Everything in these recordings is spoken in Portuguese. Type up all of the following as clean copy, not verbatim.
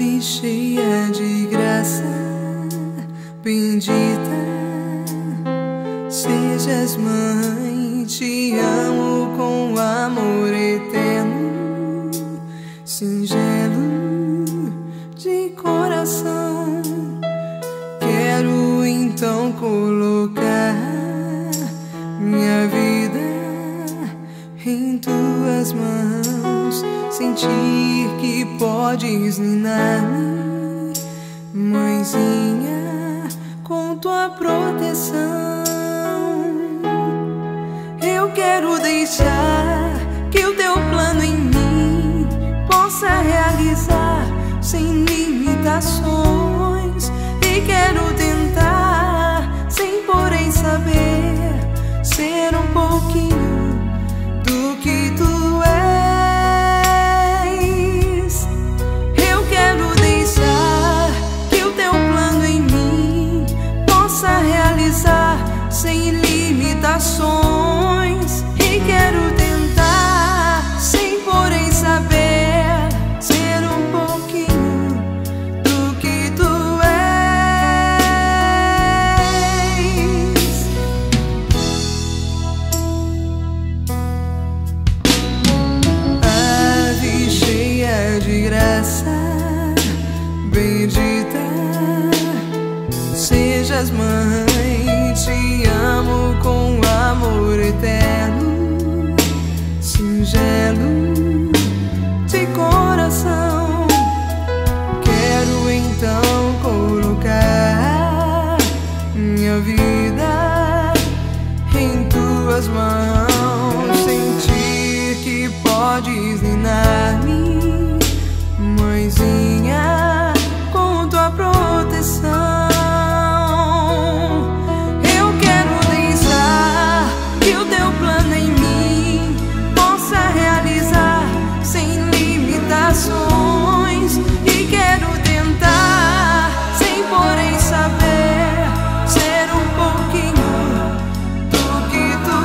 Ave cheia de graça, bendita sejas, mãe, te amo com amor eterno, singelo de coração. Quero então colocar minha vida em tuas mãos, sentir que podes ninar-me, mãezinha, com tua proteção. Eu quero deixar que o teu plano em mim possa realizar sem limitações, e quero tentar, sem porém saber, ser um pouquinho do que tu és. Eu quero deixar que o teu plano em mim possa realizar sem limitações, e quero tentar, sem porém saber, ser um pouquinho do que tu és. Ave cheia de graça, bendita sejas, mãe, te amo com amor eterno, singelo de coração. Quero então colocar minha vida em tuas mãos, sentir que podes ninar-me, mãezinha, com tua proteção. E quero tentar, sem porém saber, ser um pouquinho do que tu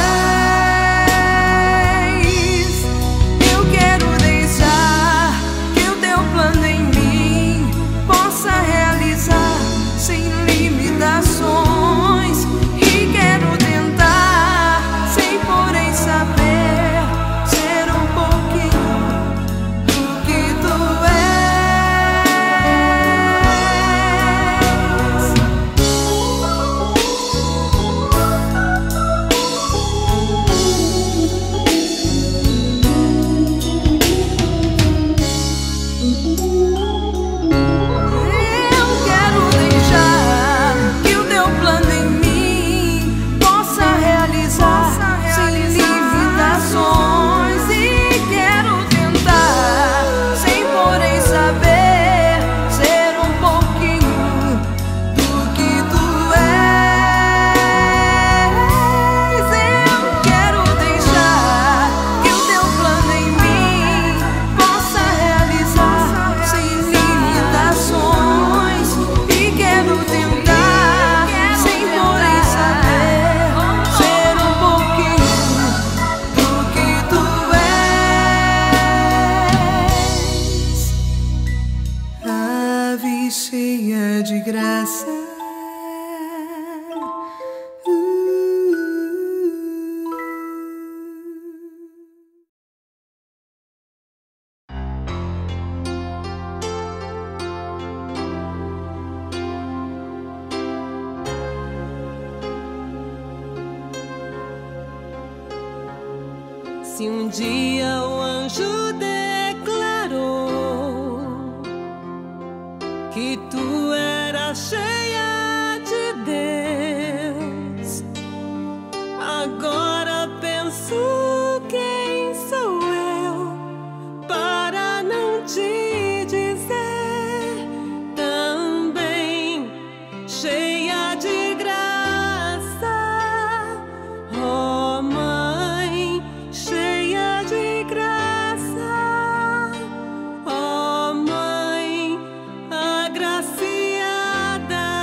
és. Eu quero deixar que o teu plano em mim possa realizar sem limitações, e quero tentar, sem porém saber, ser um pouquinho do que tu cheia de graça. Se um dia o anjo declarou que tu eras cheia de Deus, agora penso: quem sou eu para não te dizer também cheia de graça, ó mãe, cheia de graça, ó mãe agraciada.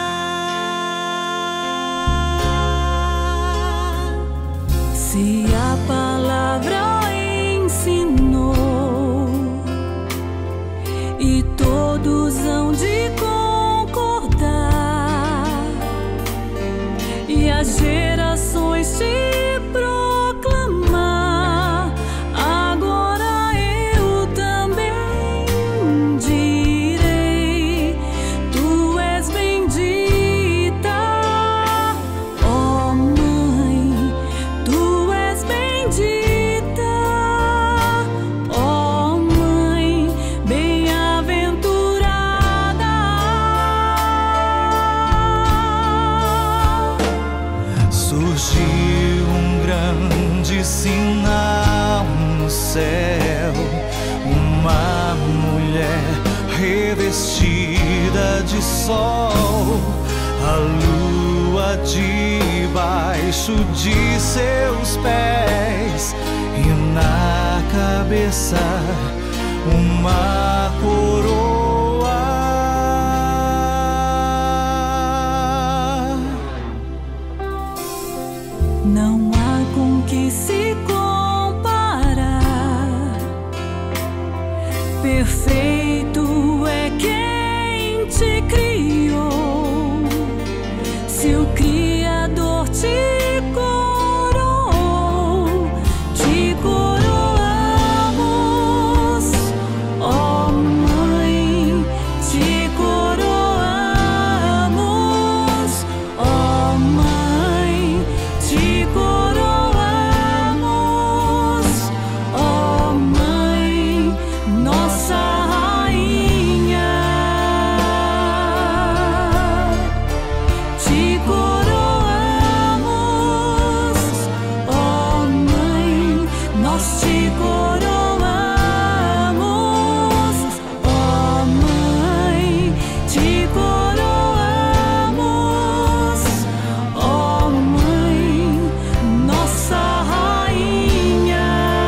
sol, a lua debaixo de seus pés e na cabeça uma coroa. Não há com que se comparar. Perfeito é quem te criou. Se o Criador te coroou, te coroamos, ó Mãe, te coroamos, ó Mãe, te coroamos, ó Mãe, nossa rainha. Te coroamos, ó Mãe, nós te coroamos, ó Mãe, te coroamos, ó Mãe, nossa rainha.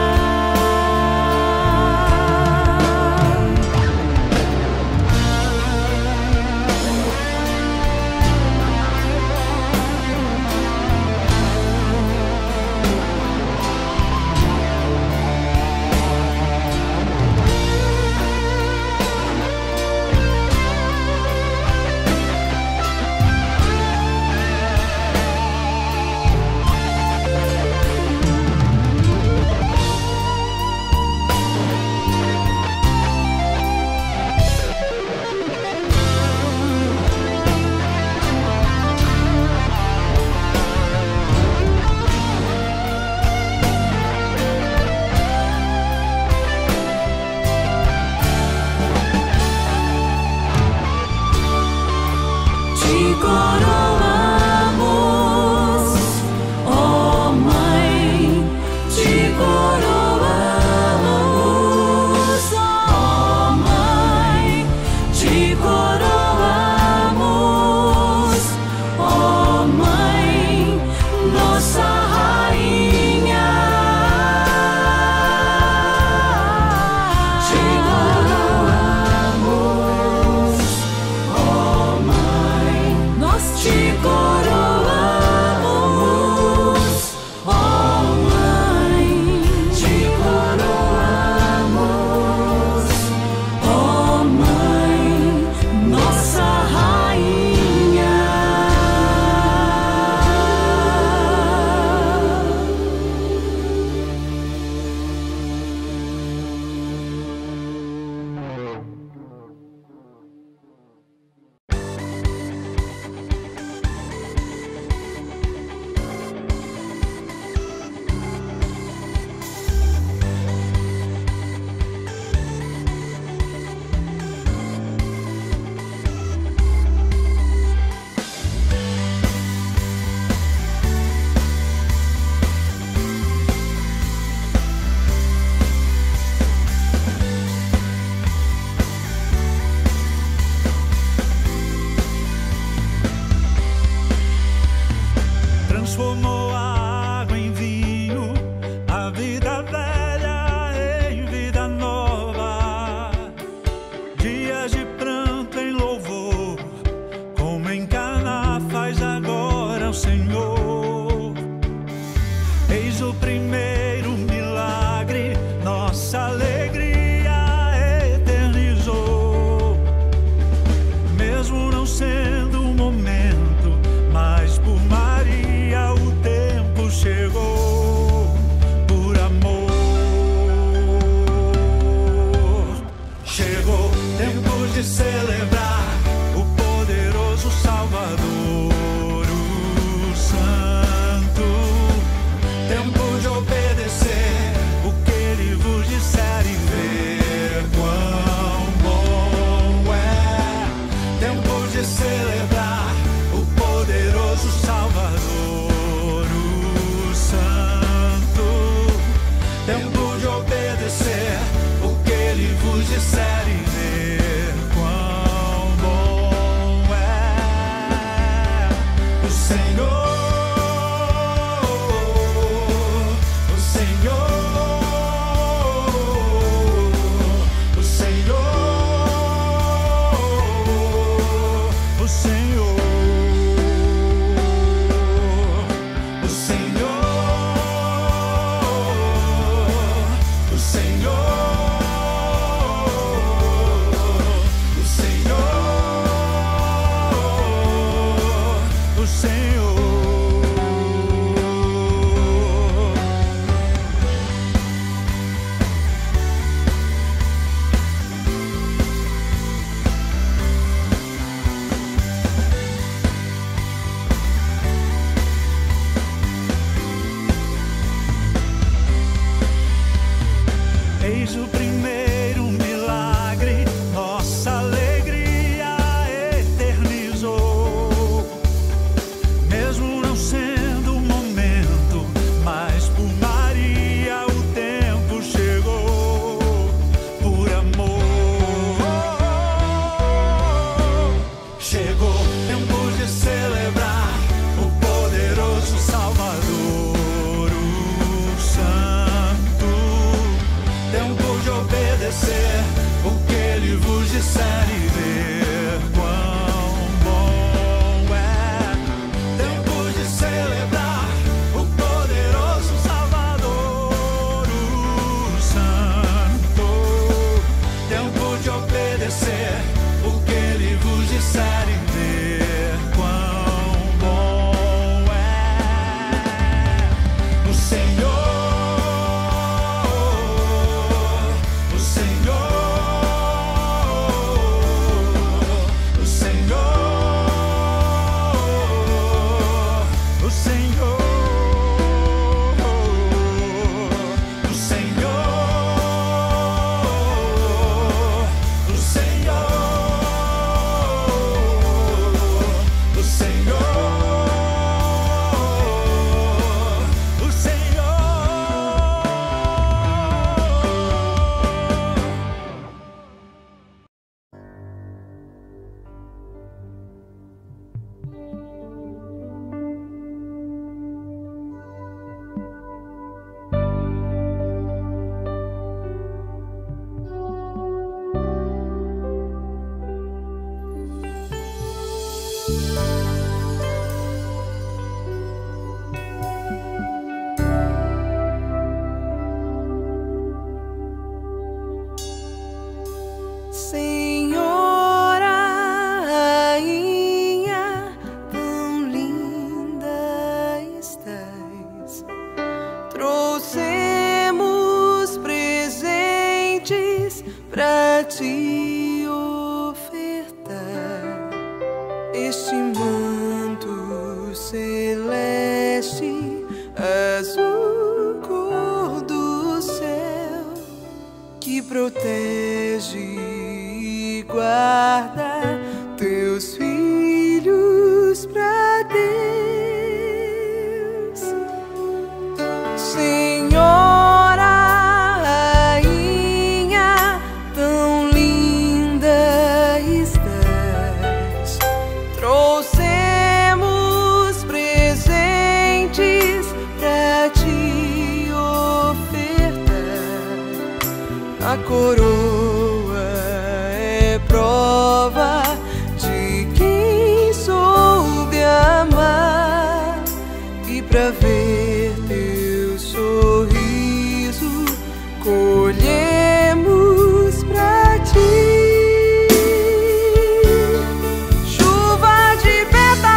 Te coroamos, ó Mãe, te coroamos, ó Mãe, te coroamos, ó Mãe, nossa rainha. Te coroamos, ó Mãe, nós te coroamos, ó Mãe, te coroamos, ó Mãe, nossa rainha. Transformou a água em vinho, a vida velha em vida nova. Dias de pranto em louvor, como em Caná faz agora o Senhor. Eis o primeiro milagre, nossa alegria eternizou. Mesmo não sendo um momento, mas por Maria o tempo chegou. Por amor chegou tempo de celebrar o poderoso Salvador, o Santo. Tempo de obedecer o que Ele vos disser e ver quão bom é. Tempo de celebrar o poderoso Salvador, o Santo. Tempo de obedecer o que Ele vos disser e ver quão bom fez o primeiro milagre, nossa alegria eternizou. Mesmo não sendo o momento, mas por Maria o tempo chegou. Por amor chegou o tempo de celebrar o poderoso Salvador, o Santo. Tempo de obedecer o que Ele vos disser e ver quão bom é. Tempo de celebrar o poderoso Salvador, o Santo. Tempo de obedecer o que Ele vos disser e ver quão bom é. O Senhor, o Senhor, o Senhor, o Senhor, o Senhor, o Senhor, o Senhor, o Senhor. Senhora, rainha, tão linda estás. Trouxemos presentes pra te ofertar. Este manto celeste, azul cor do céu, que protege e guarda teus filhos pra Deus. Senhora, rainha, tão linda estás. Trouxemos presentes pra te ofertar. A coroa é prova de quem soube amar, e pra ver teu sorriso colhemos pra ti. Chuva de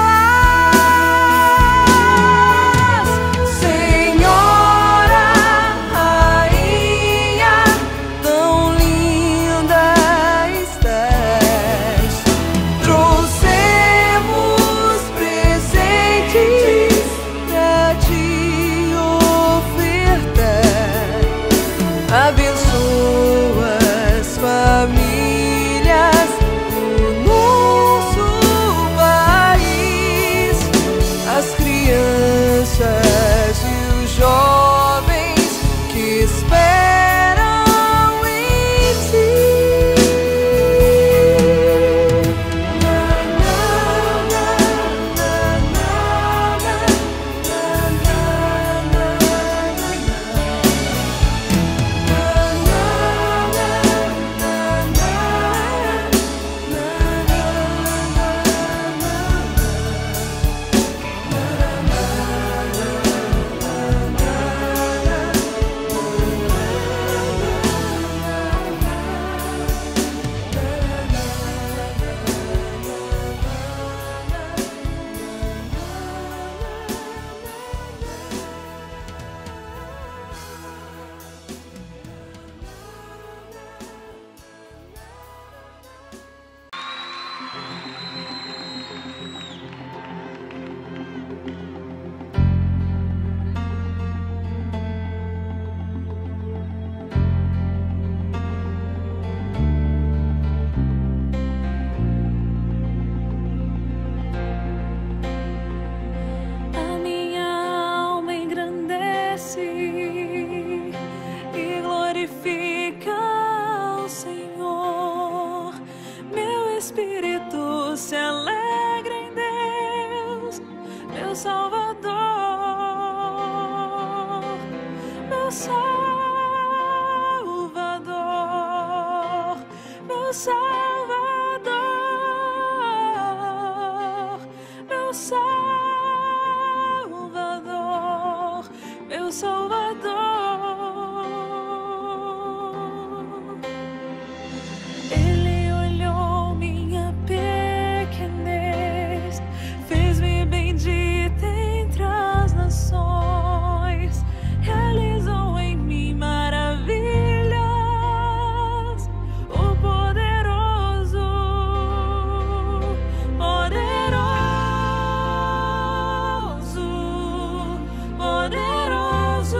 pétalas, Senhora, rainha, tão linda estás. meu Salvador, meu Salvador, meu Salvador. Ele olhou minha pequenez, fez-me bendita entre as nações, realizou em mim maravilhas. O poderoso, poderoso, poderoso,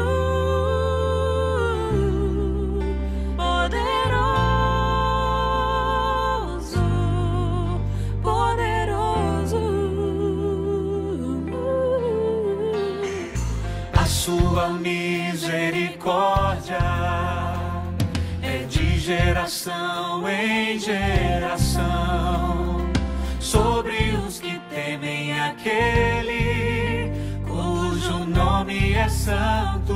poderoso, poderoso. A sua misericórdia é de geração em geração sobre os que temem aquele cujo nome é santo.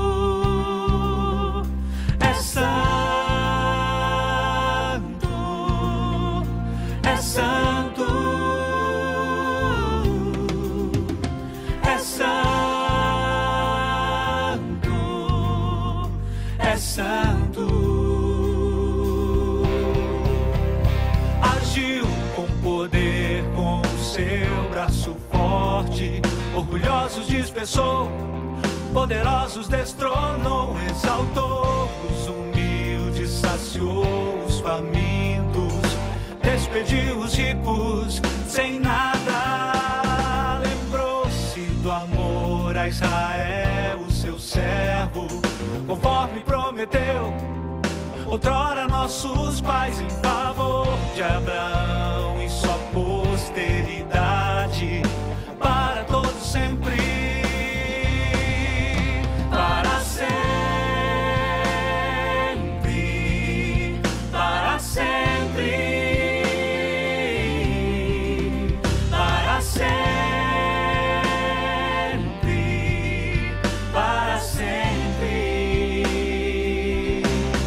É santo, é santo, é santo, é santo. Agiu com poder, com o seu braço forte, orgulhosos dispersou, poderosos destronou, exaltou os humildes, saciou os famintos, despediu os ricos sem nada. Lembrou-se do amor a Israel, o seu servo, conforme prometeu outrora nossos pais, em favor de Abraão e sua posteridade para todos sempre, para sempre, para sempre, para sempre, para sempre.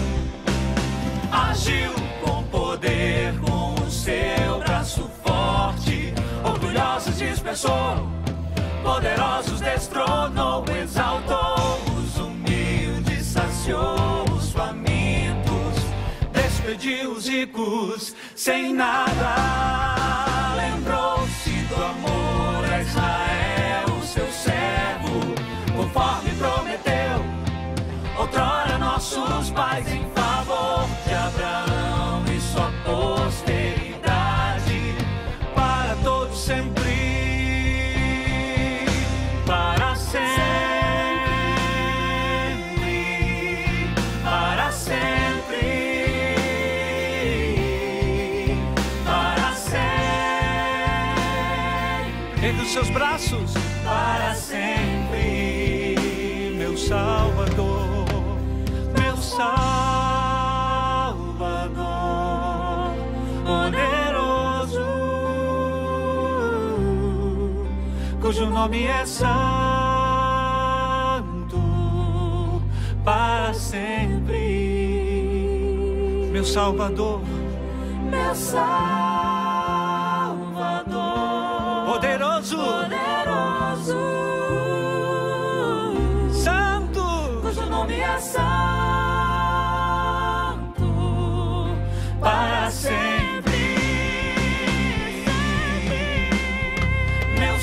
Agiu com poder, com o seu braço forte, orgulhosos dispersou, poderosos destronou, exaltou os humildes, saciou os famintos, despediu os ricos sem nada. Lembrou-se do amor a Israel, o seu servo, conforme prometeu outrora nossos pais, em favor de Abraão e sua posteridade para todos sempre, para sempre, para sempre, para sempre. Ergue os seus braços. Para sempre, meu Salvador, meu Salvador, poderoso, cujo nome é santo, para sempre. Meu Salvador, Meu Salvador, poderoso, poderoso, santo, cujo nome é santo, para sempre. Meu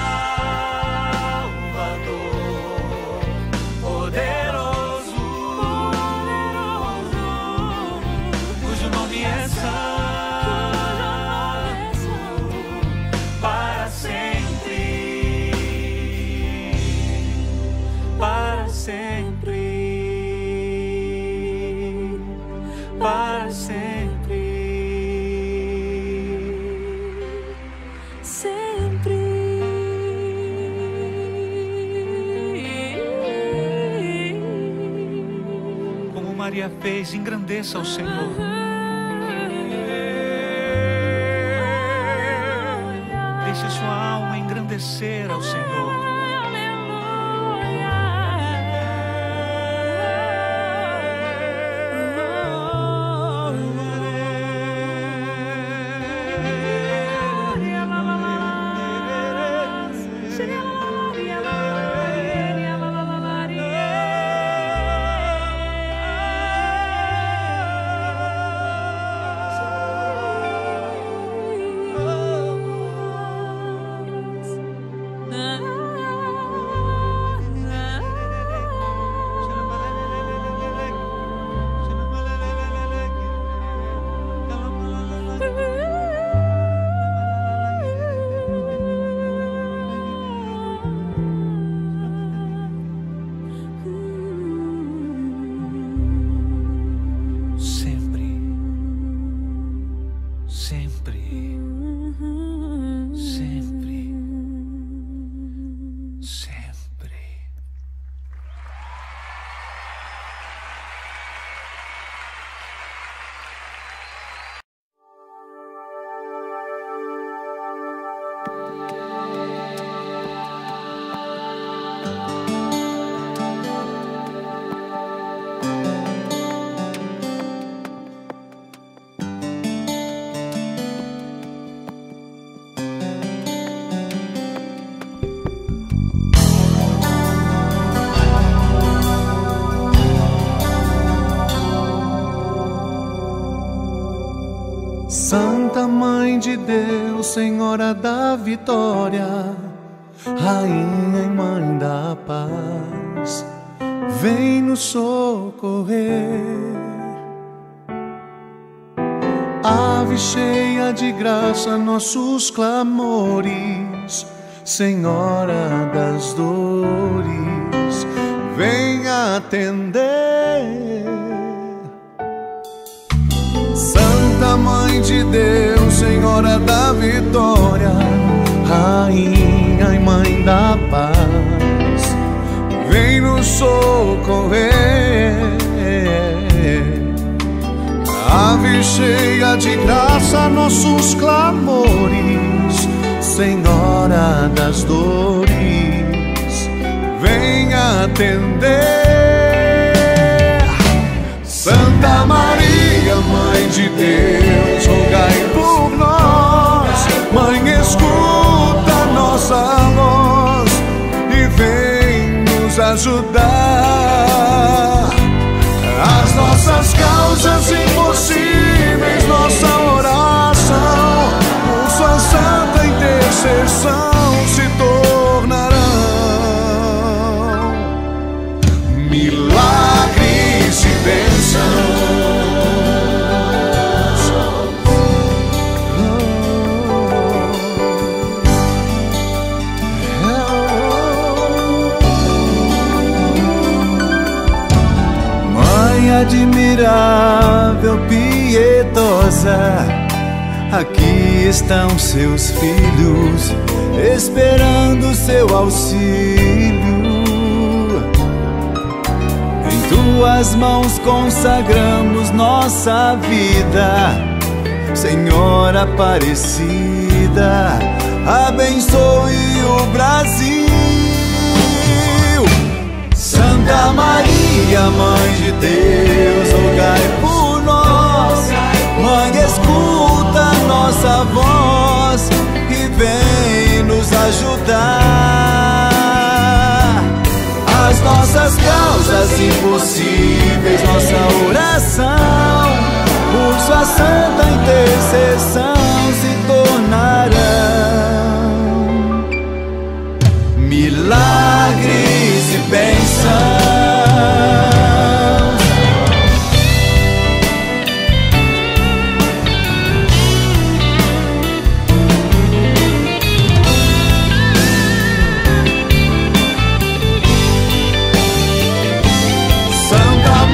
Salvador, poderoso, cujo nome é santo, para sempre, para sempre, para sempre, sempre. como Maria fez, engrandeça o Senhor. Deixe sua alma engrandecer ao Senhor. Santa Mãe de Deus, Senhora da Vitória, Rainha e Mãe da Paz, vem nos socorrer. Ave cheia de graça, nossos clamores, Senhora das dores, vem atender. Santa Mãe de Deus, Senhora da Vitória, Rainha e Mãe da Paz, vem nos socorrer. Ave cheia de graça, nossos clamores, Senhora das dores, vem atender. Santa Maria, Mãe de Deus, rogai por nós. Mãe, escuta nossa voz e vem nos ajudar. As nossas causas impossíveis, nossa oração, por sua santa intercessão se tornarão milagres e bênçãos. Admirável, piedosa, aqui estão seus filhos, esperando seu auxílio. Em tuas mãos consagramos nossa vida, Senhora Aparecida, abençoe o Brasil. Santa Maria, Mãe de Deus, rogai por nós. Mãe, escuta nossa voz e vem nos ajudar. As nossas causas impossíveis, nossa oração, por sua santa intercessão se tornarão milagres e bênçãos. Santa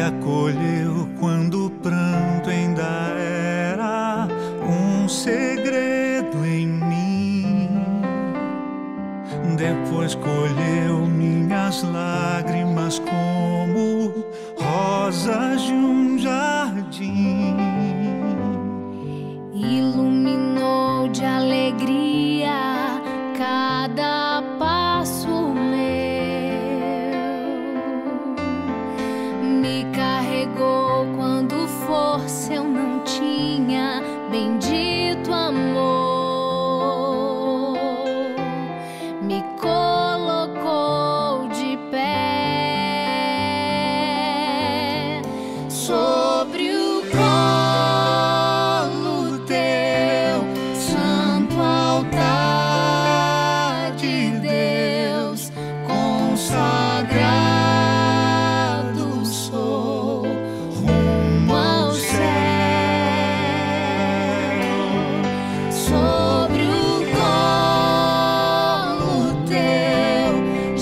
acolheu quando o pranto ainda era um segredo em mim. Depois colheu minhas lágrimas como rosas de um jardim. Iluminou de alegria cada passo meu, me carregou quando força eu não tinha, bendito amor, me colocou de pé sobre o colo teu, santo altar de Deus, consagrado sou rumo ao céu. Sobre o colo teu,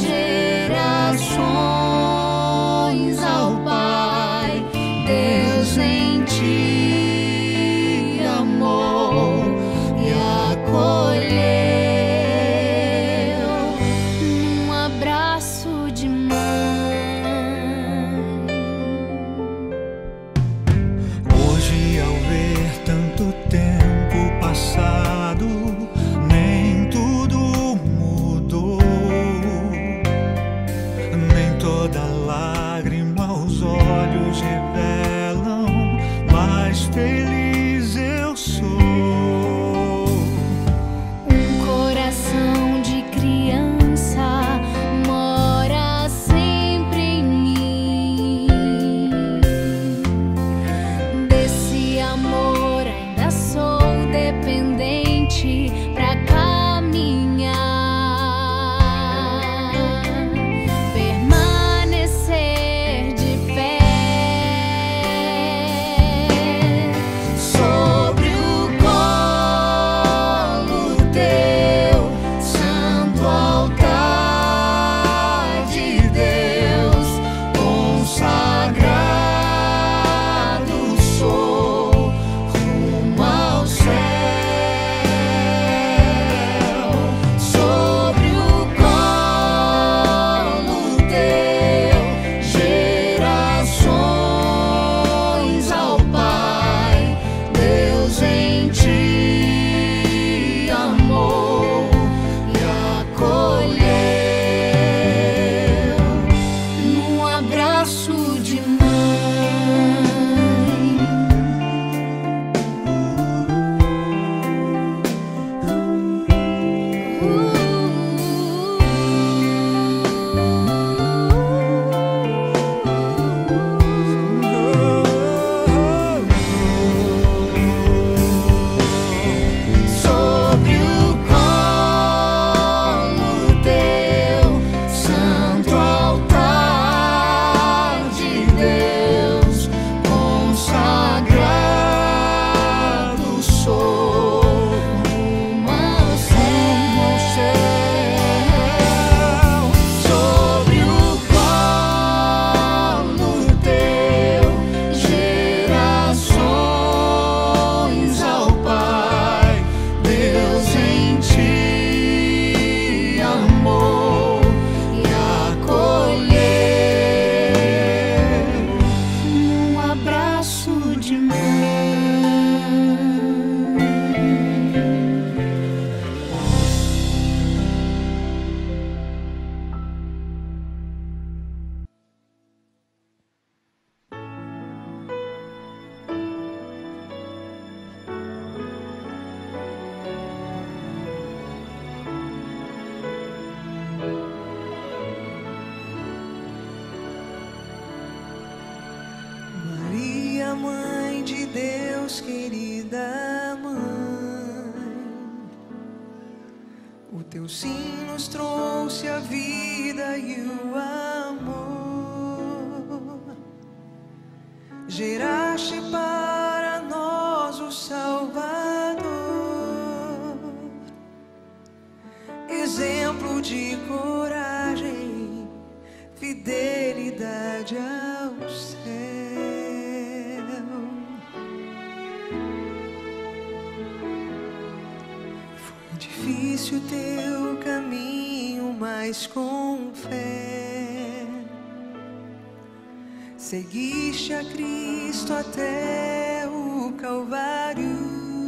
gerações ao Pai, Deus em ti amou e acolheu num abraço de mãe. Hoje, ao ver tanto tempo passado, nem tudo mudou, nem toda lágrima aos olhos revelam, mas feliz eu sou. Um coração de criança mora sempre em mim. Desse amor ainda sou dependente pra caminhar, permanecer de pé. Sobre o colo teu, santo altar de Deus, consagrado sou rumo ao céu. Sobre o colo teu, gerações ao Pai, Deus em ti amou e acolheu num abraço de mãe. Sobre o colo teu, santo altar de Deus, consagrado sou rumo ao céu. Sobre o colo teu, gerações ao Pai, Deus em ti amou e acolheu num abraço de mãe. Maria, Mãe de Deus, querida Mãe, o teu sim nos trouxe a vida e o amor. Geraste para nós o Salvador, exemplo de coragem, fidelidade ao céu. seguisse o teu caminho, mas com fé. Seguiste a Cristo até o Calvário,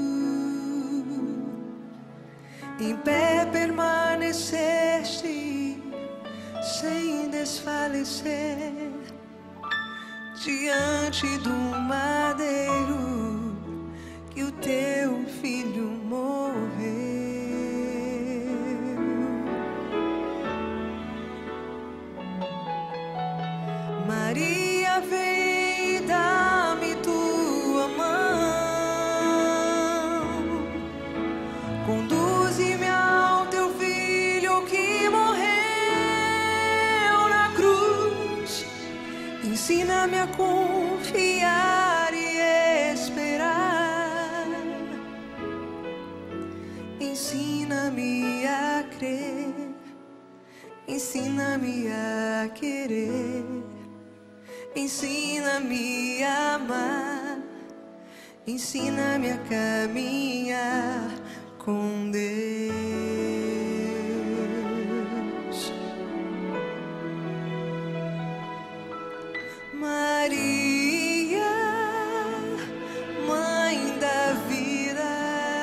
em pé permaneceste sem desfalecer diante do madeiro que o teu filho morreu. Maria, vem e dá-me tua mão, conduze-me ao teu filho que morreu na cruz. Ensina-me a confiar e esperar, ensina-me a crer, ensina-me a querer, ensina-me a amar, ensina-me a caminhar com Deus. Maria, mãe da vida,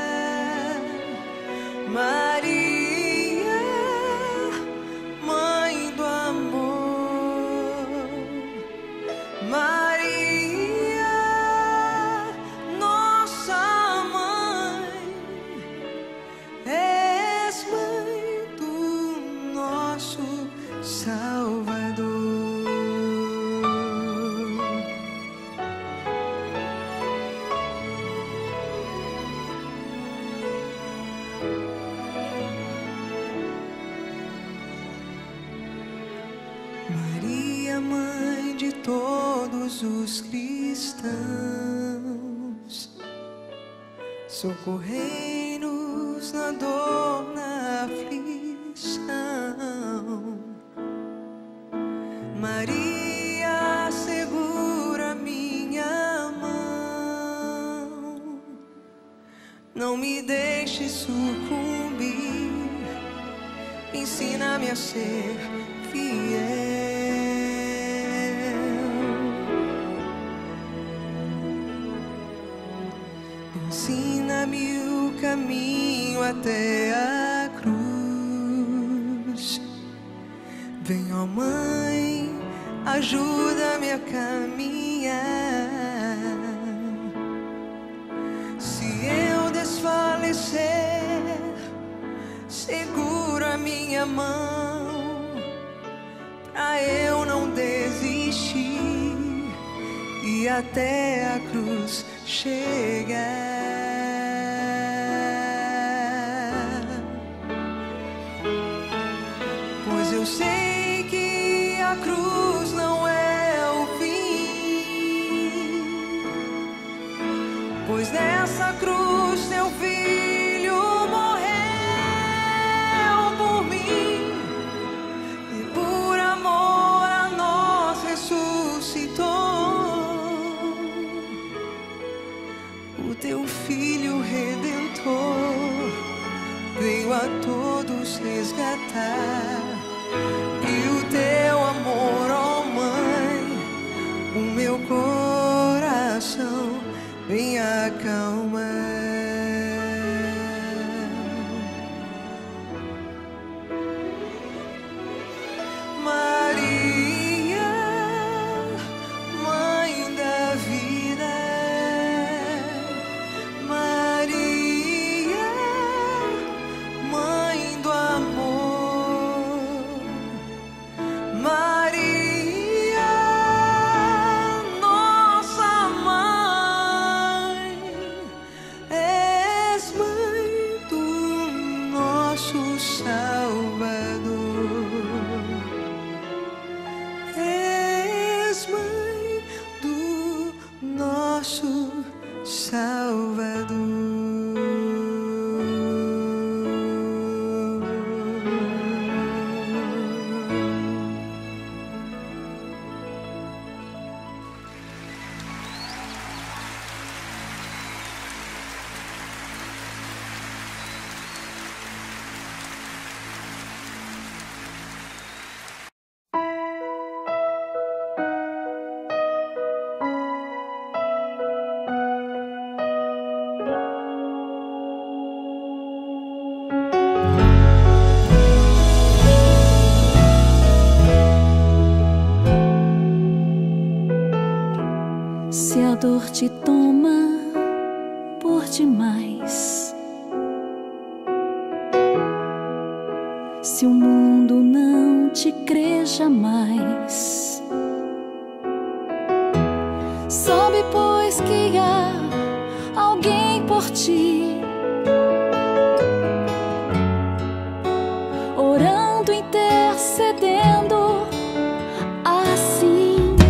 Maria, mãe do amor, Maria, nossa mãe, és mãe do nosso Salvador. Maria, mãe de todos os cristãos, socorrei-nos na dor, na aflição. Maria, segura minha mão, não me deixe sucumbir, ensina-me a ser fiel. Ensina-me o caminho até a cruz. Vem, ó Mãe, ajuda-me a caminhar. Se eu desfalecer, segura a minha mão, pra eu não desistir e até a cruz chegar. Pois eu sei que a cruz não é o fim, pois nessa cruz teu filho morreu por mim e por amor a nós ressuscitou. O teu filho redentor veio a todos resgatar, e o teu amor, ó dor te toma por demais, se o mundo não te crê jamais, sabe, pois, que há alguém por ti, orando, intercedendo, assim,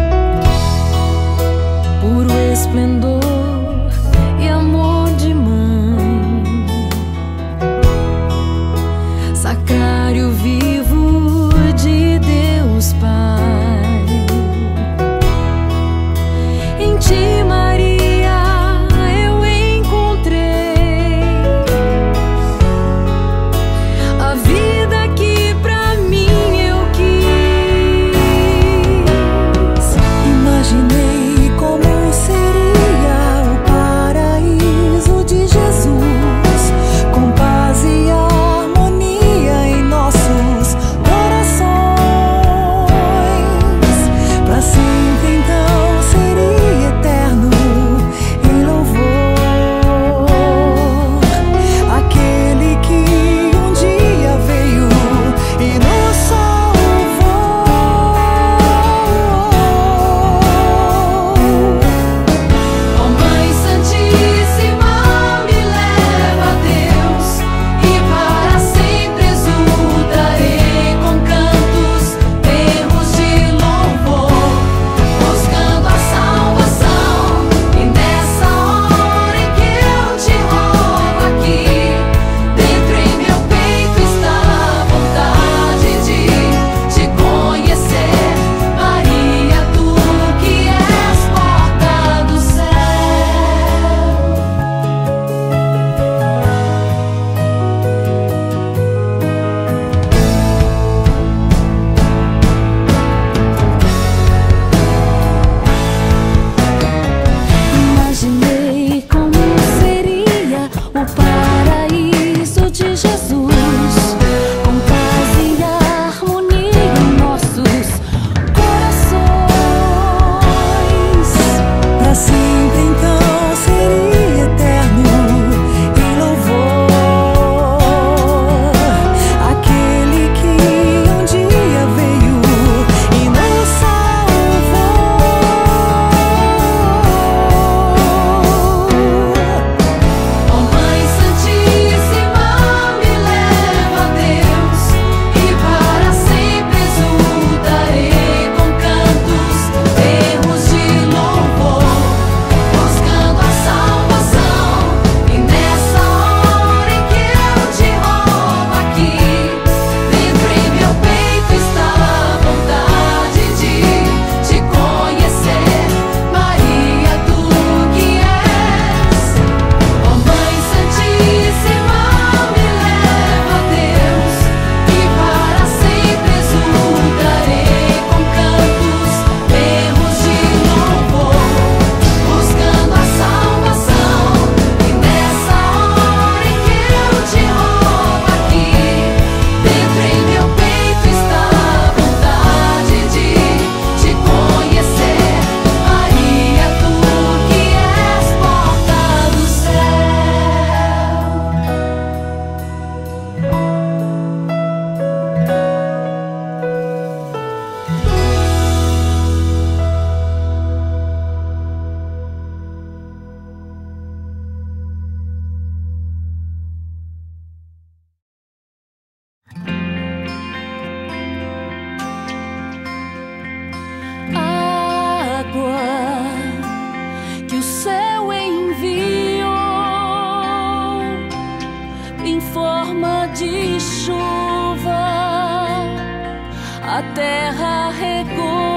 puro esplendor e amor de mãe, sacrário vivo de Deus Pai. Em ti, Maria, eu encontrei a vida que pra mim eu quis. Imaginei como seria o paraíso de Jesus, com paz e harmonia em nossos corações. Pra sempre então seria eterno em louvor aquele que um dia veio e nos salvou. Ó Mãe Santíssima, me leva a Deus e para sempre exultarei com cantos, berros de louvor, buscando a salvação. E nessa hora em que eu te roubo aqui, dentro em meu peito está a vontade de te conhecer, Maria, tu que és porta do céu. Imaginei como seria o paraíso de Jesus, com paz e harmonia em nossos corações. Pra sempre então seria eterno em louvor aquele que um dia veio e nos salvou. Ó Mãe Santíssima, me leva a Deus e para sempre exultarei com cantos, berros de louvor, buscando a salvação. E nessa hora em que eu te roubo aqui, dentro em meu peito está a vontade de te conhecer, Maria, tu que és. Ó Mãe Santíssima, me leva a Deus e para sempre exultarei com cantos, berros de louvor, buscando a salvação. E nessa hora em que eu te roubo aqui, dentro em meu peito está a vontade de te conhecer, Maria, tu que és porta do céu. Água que o céu enviou em forma de chuva, a terra regou.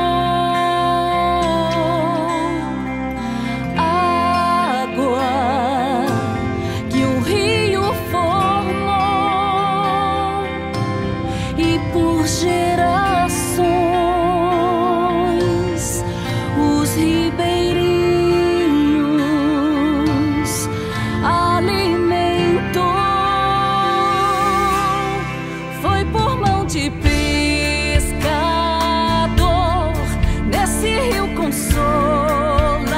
Água que o rio formou e por gerações os ribeirinhos alimentou. Foi por mão de pescador nesse rio consolo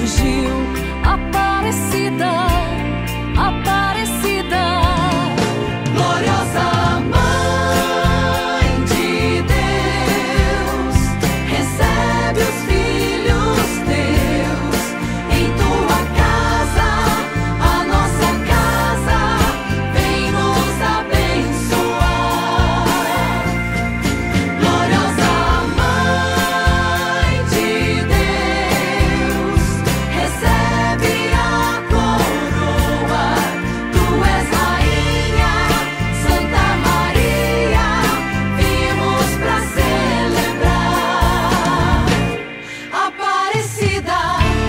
surgiu. Aparecida, Aparecida, gloriosa Mãe de Deus, recebe os filhos teus em tua casa, a nossa casa, vem nos abençoar. Gloriosa Mãe de Deus, recebe a coroa, tu és rainha, Santa Maria, vimos pra celebrar. Aparecida,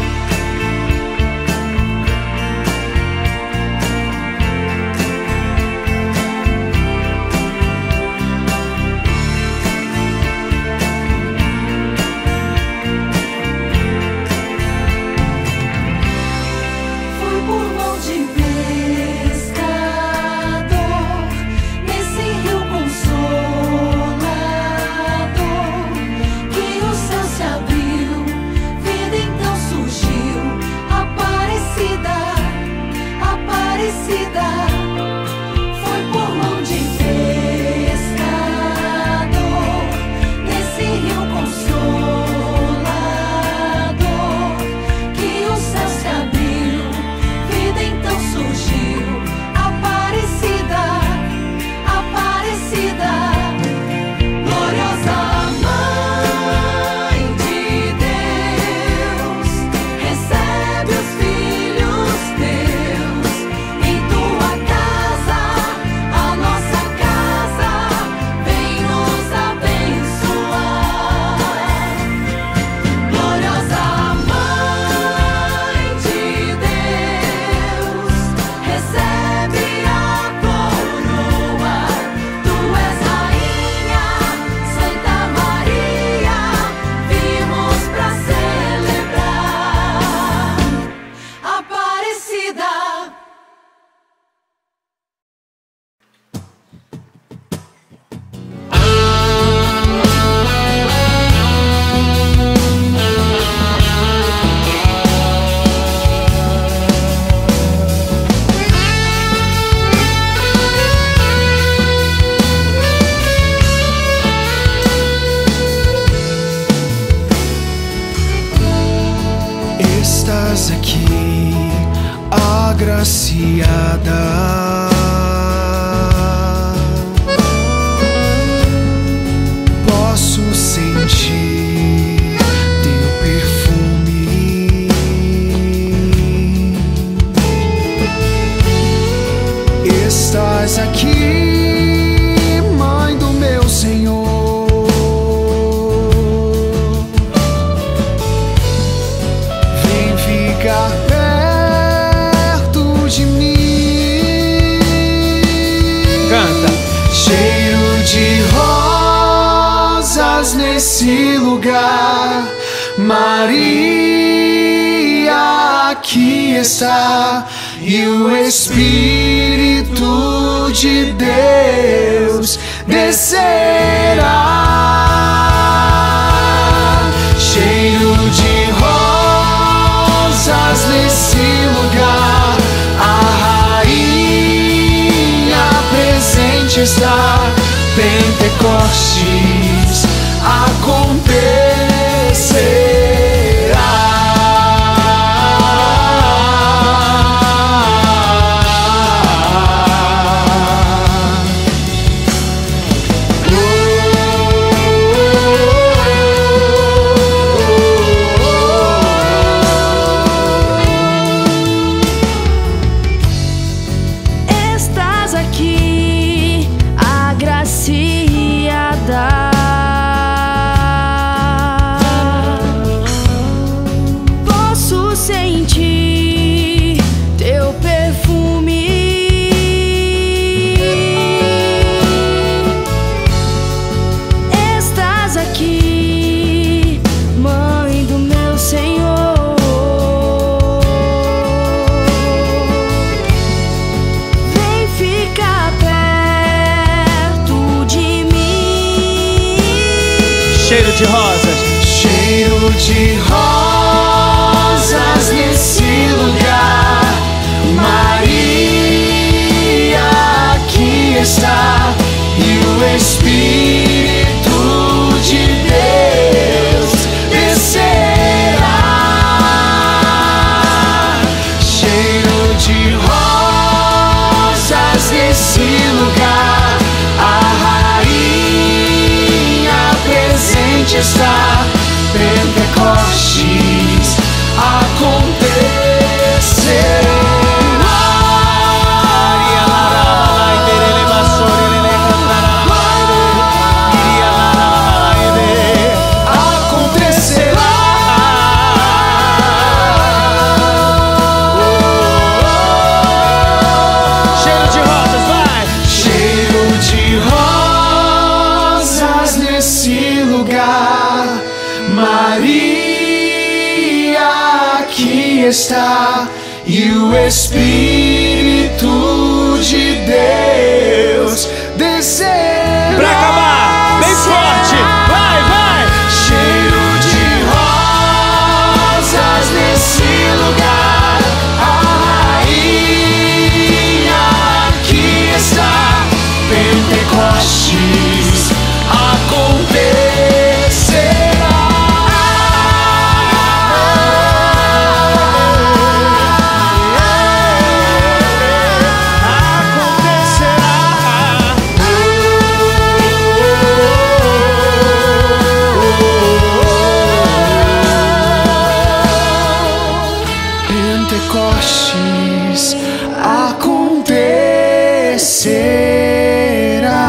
foi por mão de pescador, nesse rio consolador, que o céu se abriu, vida então surgiu. Aparecida, Aparecida, foi por mão de pescador, nesse rio consolador, que o céu se abriu, vida então surgiu. Aparecida, Aparecida, gloriosa Mãe de Deus, recebe os filhos teus em tua casa, a nossa casa, vem nos abençoar. Gloriosa Mãe de Deus, recebe a coroa, tu és rainha, Santa Maria, vimos pra celebrar. Aparecida. Estás aqui, agraciada. Posso sentir teu perfume. Estás aqui, Mãe do meu Senhor. Vem ficar perto de mim. Canta. Cheiro de rosas nesse lugar, Maria aqui está, e o Espírito de Deus descerá. Cheiro de rosas nesse lugar, a rainha presente está. Pentecostes estás aqui, agraciada. Posso sentir teu perfume. Estás aqui, Mãe do meu Senhor. Vem ficar perto de mim. Cheiro de rosas. cheiro de rosas Maria aqui está, e o Espírito de Deus desceu. Pra acabar, bem forte, vai, vai! Cheiro de rosas nesse lugar, a rainha aqui está. Pentecostes acontecerá. Pentecostes acontecerá.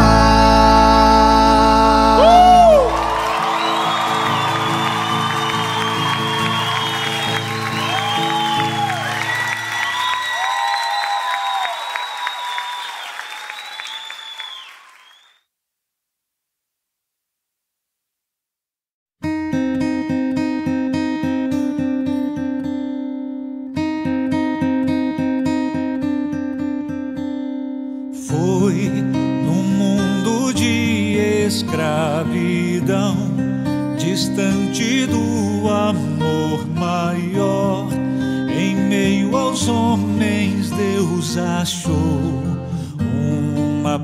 Foi num mundo de escravidão, distante do amor maior, em meio aos homens Deus achou uma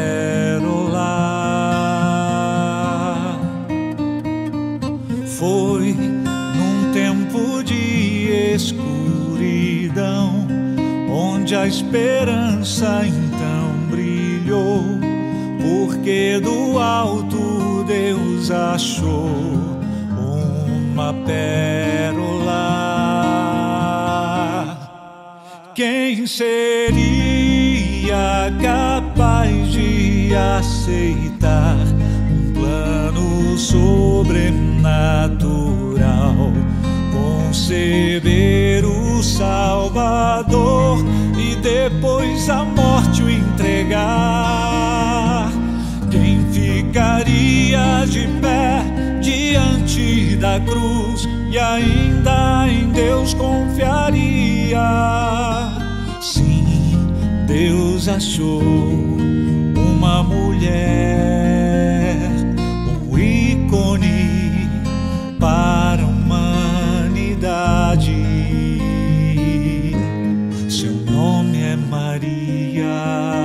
pérola. Foi num tempo de escuridão, onde a esperança então brilhou, porque do alto Deus achou uma pérola. Quem seria capaz de aceitar um plano sobrenatural, conceber o Salvador e depois a morte o entregar? Quem ficaria de pé diante da cruz e ainda em Deus confiaria? Sim, Deus achou uma mulher, um ícone para a humanidade. Seu nome é Maria.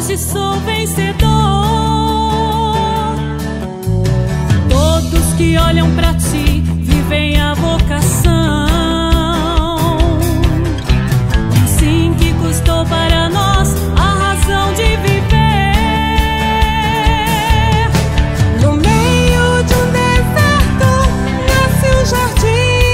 hoje sou vencedor. Todos que olham pra ti vivem a vocação. Sim, que custou para nós a razão de viver. No meio de um deserto nasce um jardim.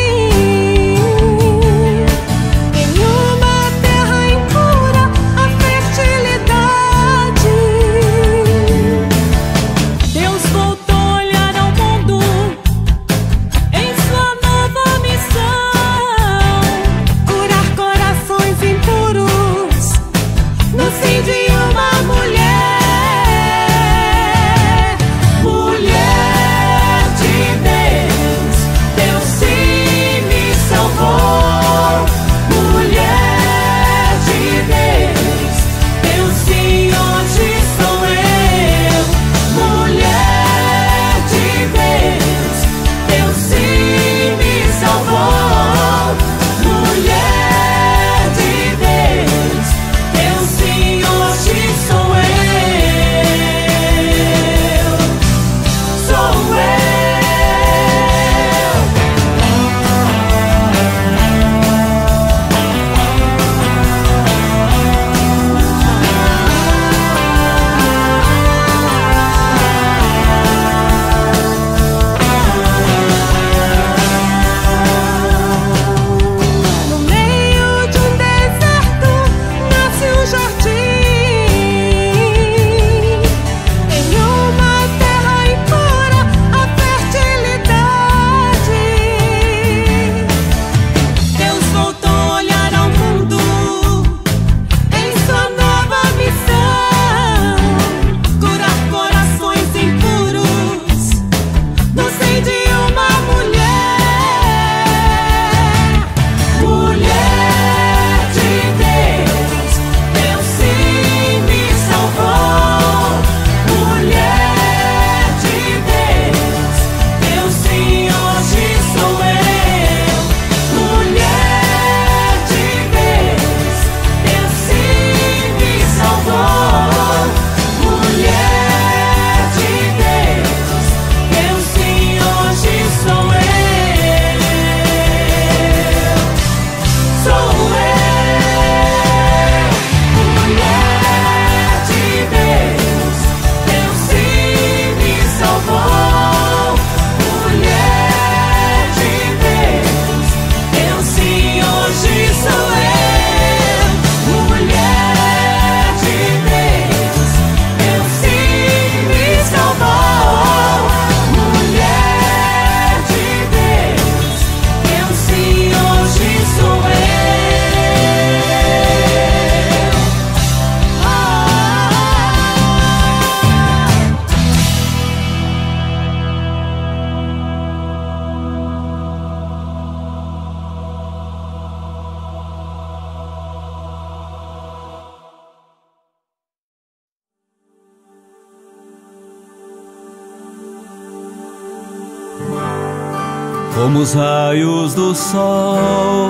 Como os raios do sol,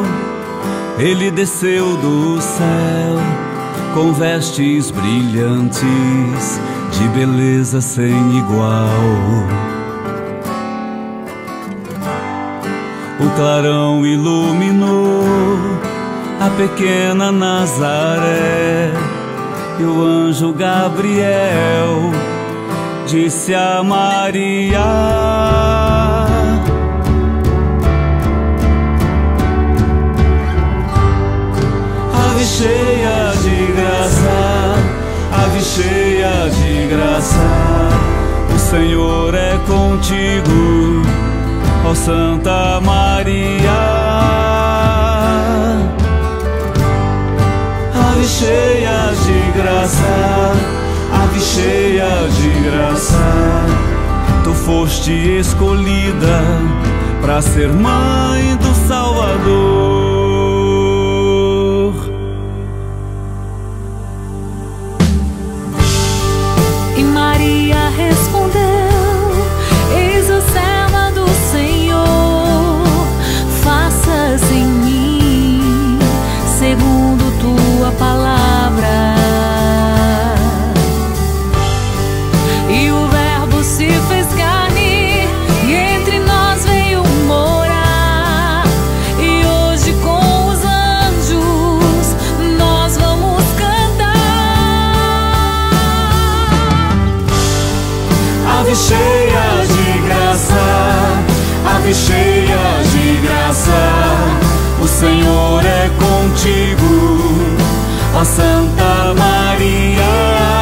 ele desceu do céu, com vestes brilhantes, de beleza sem igual. O clarão iluminou a pequena Nazaré, e o anjo Gabriel disse a Maria: ave cheia de graça, ave cheia de graça, o Senhor é contigo, ó Santa Maria. Ave cheia de graça, ave cheia de graça, tu foste escolhida para ser mãe do Salvador. E Maria respondeu: eis a serva do Senhor, faça-se em mim segundo tua palavra. cheia de graça, o Senhor é contigo, ó Santa Maria.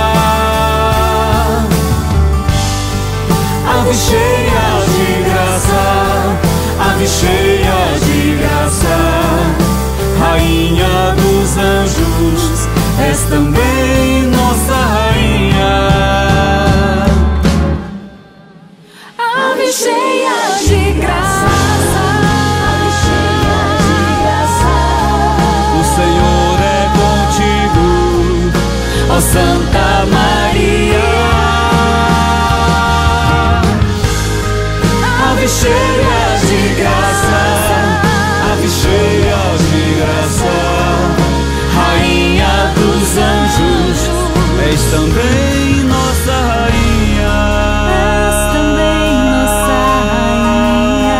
Ave cheia de graça, ave cheia de graça, Rainha dos anjos, és também nossa rainha. Ave cheia de graça, ave cheia de graça, O Senhor é contigo, ó Santa Maria. Ave cheia de graça, ave cheia de graça, Rainha dos anjos, és também nossa rainha. és também nossa rainha.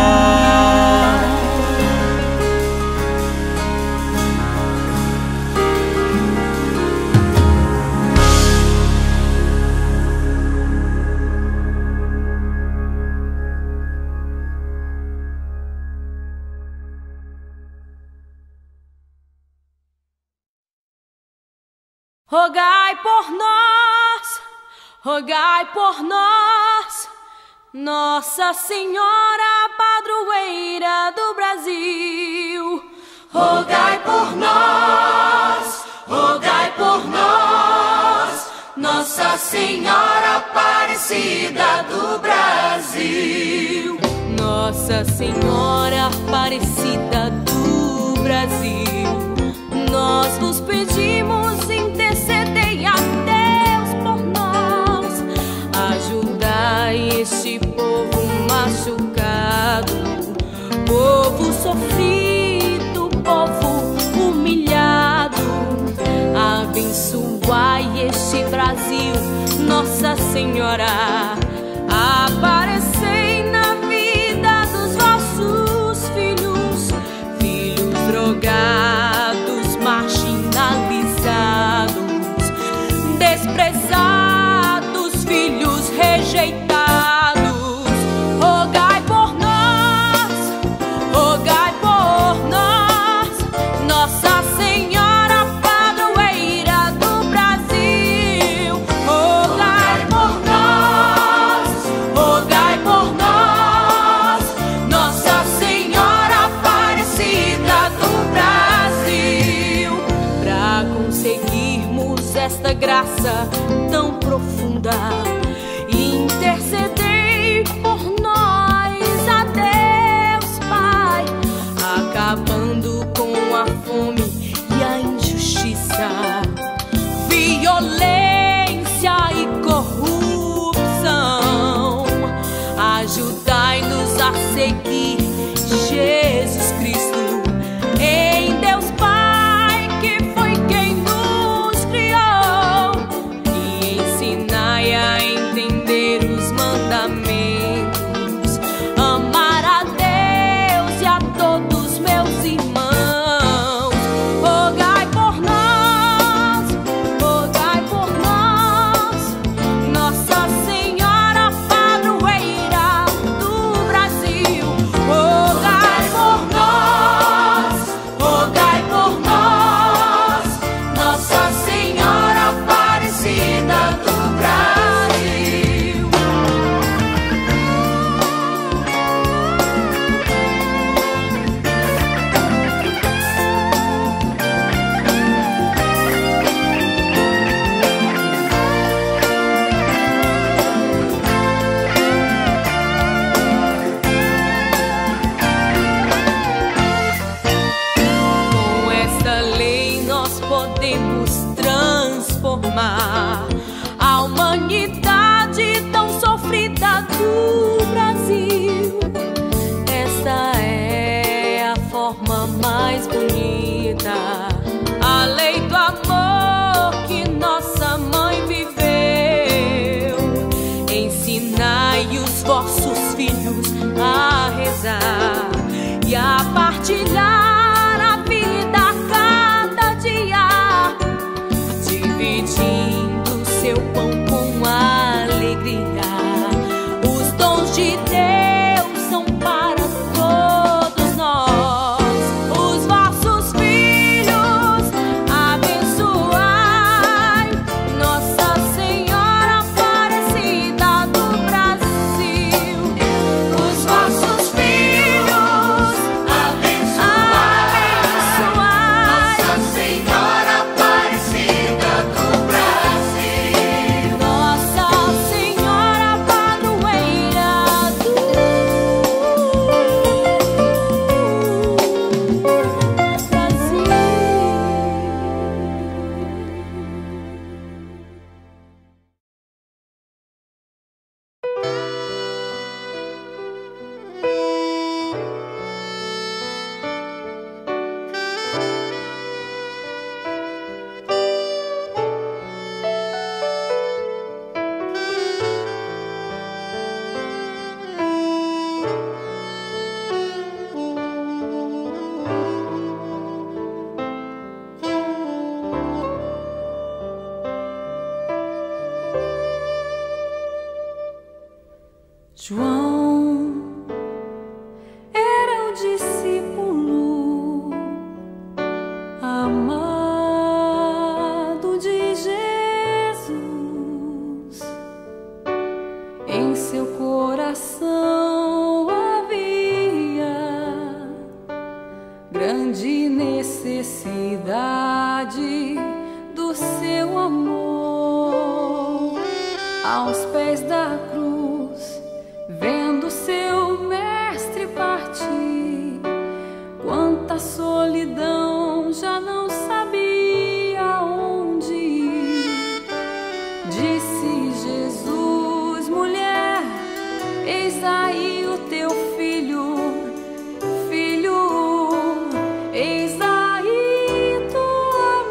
Rogai por nós, rogai por nós, Nossa Senhora Padroeira do Brasil. Rogai por nós, rogai por nós, Nossa Senhora Aparecida do Brasil. Nossa Senhora Aparecida do Brasil, nós vos pedimos, intercedei a Deus por nós. Ajudai este povo machucado, povo sofrido, povo humilhado. Abençoai este Brasil, Nossa Senhora. Aparecei na vida dos vossos filhos, filhos drogados, marginalizados, desprezados, filhos rejeitados. Rogai por nós, rogai por nós, Nossa Senhora Padroeira do Brasil. Rogai por nós, rogai por nós, Nossa Senhora Aparecida do Brasil. Para conseguirmos esta graça tão profunda, intercedei por nós a Deus Pai, acabando com a fome e a injustiça, violência e corrupção. Ajudai-nos a seguir Jesus Cristo, em Deus Pai, que foi quem nos criou, e ensinai a entender os mandamentos, amar a Deus e a todos meus irmãos. Rogai por nós, Nossa Senhora Padroeira do Brasil. Rogai por nós, Nossa Senhora Aparecida do Brasil. Com esta lei nós podemos transformar a humanidade tão sofrida do Brasil. Esta é a forma mais bonita, a lei do amor que nossa mãe viveu. Ensinai os vossos filhos a rezar e a partilhar a vida a cada dia, dividindo seu pão com alegria. Os dons de Deus são para bondade, do seu amor. Aos pés da cruz, vendo seu mestre partir, quanta solidão, já não sabia onde ir. Disse Jesus: mulher, eis aí o teu filho. Filho, eis aí tua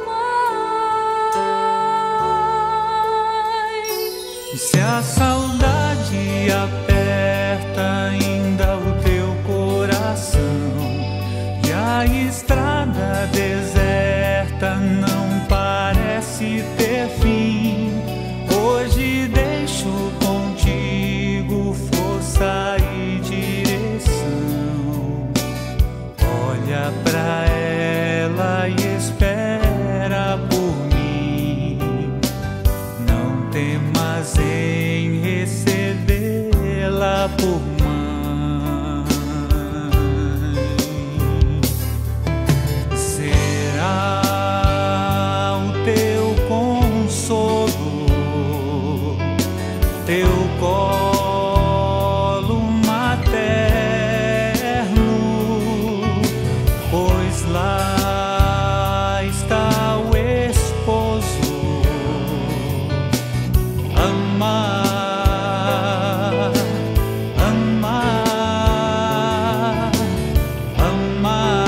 mãe. E se a saudade aperta ainda o teu coração, e a estrada deserta não parece ter fim, hoje deixo contigo força e direção. Olha pra ela e espera por mim, não temas em recebê-la por mãe. Será o teu consolo, teu colo materno, pois lá está o esposo. Amar, amar, amar.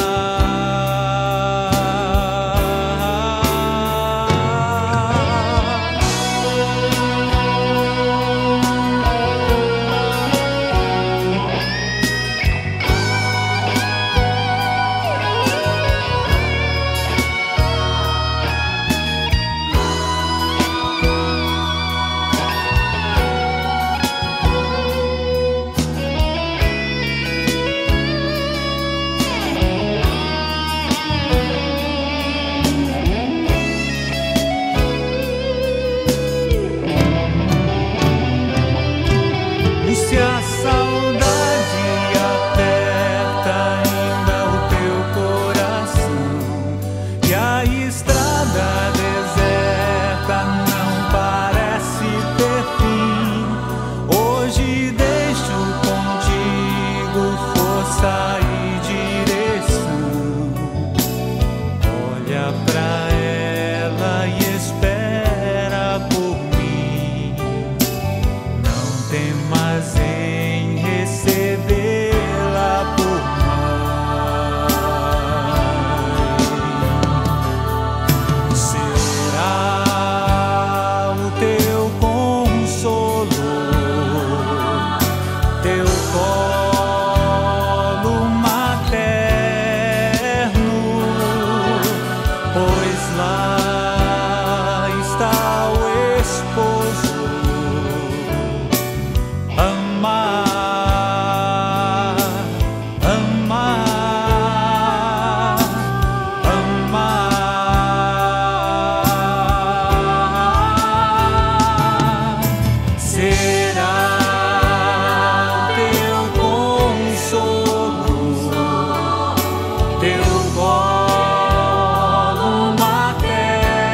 E se a saudade aperta ainda o teu coração, e a estrada deserta não parece ter fim, hoje deixo contigo força e direção. Olha pra ela e espera por mim, não temas em recebê-la por mãe. Será o teu consolo, teu colo materno, pois lá está o esposo. Amar, amar, amar. Será o teu consolo, teu colo materno,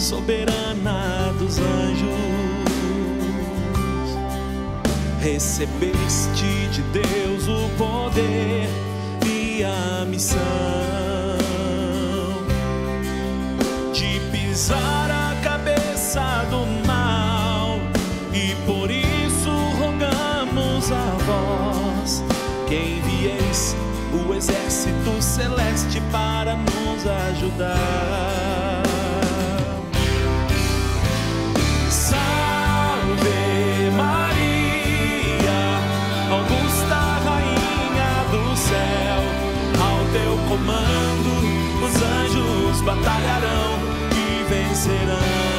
soberana dos anjos, recebeste de Deus o poder e a missão de pisar a cabeça do mal, e por isso rogamos a vós que envieis o exército celeste para nos ajudar. Salve Maria, augusta rainha do céu, ao teu comando os anjos batalharão e vencerão.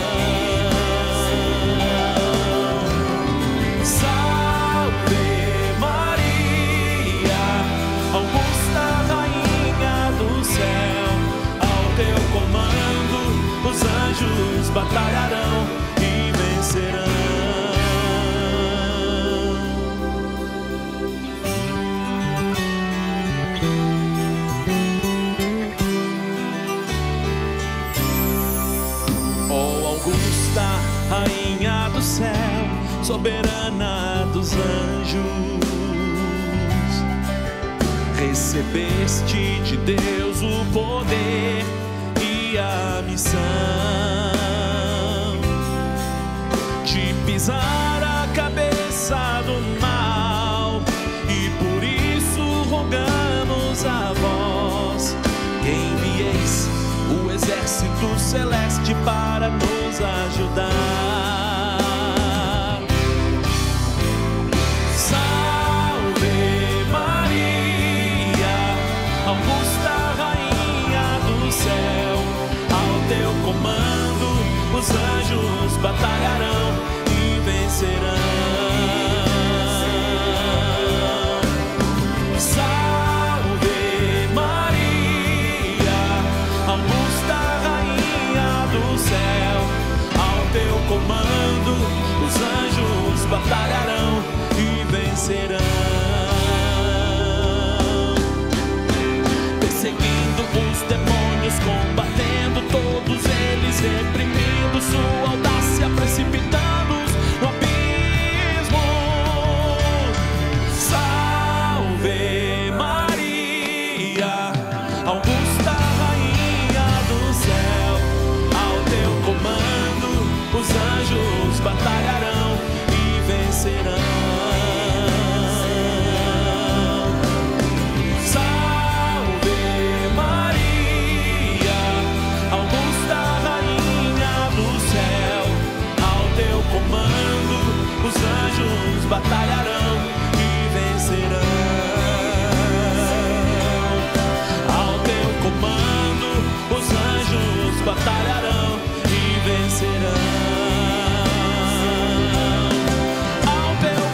Salve Maria, augusta rainha do céu, ao teu comando os anjos batalharão e vencerão. Rainha do céu, soberana dos anjos, recebeste de Deus o poder e a missão de pisar a cabeça do mal, e por isso rogamos a vós que envieis o exército celeste para nos ajudar. Salve Maria, augusta rainha do céu, ao teu comando os anjos batalharão e vencerão. Comando, os anjos batalharão e vencerão, perseguindo os demônios, combatendo todos eles, reprimindo sua audácia, precipitando-os no abismo. Salve Maria, augusta rainha do céu, ao teu comando os anjos batalharão e vencerão. Salve Maria, augusta rainha do céu, ao teu comando os anjos batalharão e vencerão. Ao teu comando os anjos batalharão e vencerão. Ao teu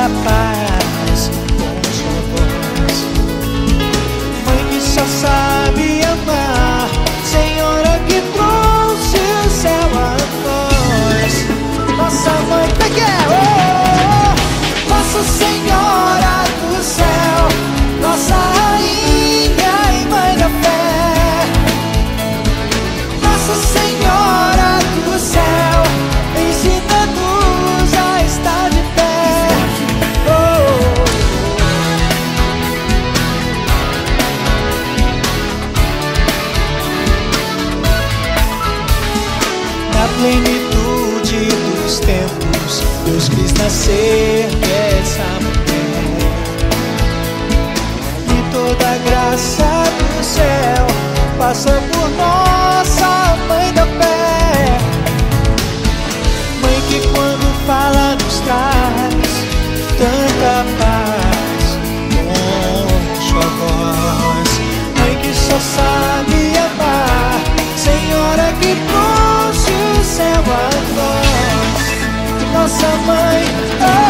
tanta paz com sua voz. Mãe que só sabe amar, Senhora que trouxe o céu a nós. Nossa mãe, como é? Oh, Nossa Senhora do céu, nossa rainha e mãe da fé. Nossa Senhora do céu, ensina-nos a estar de pé. Oh, na plenitude dos tempos, Deus quis nascer dessa mulher. E toda a graça do céu passa por nossa mãe da fé. Mãe que quando fala nos traz tanta paz com sua voz. Mãe que só sabe amar, Senhora que trouxe o céu a nós. Nossa mãe, oh,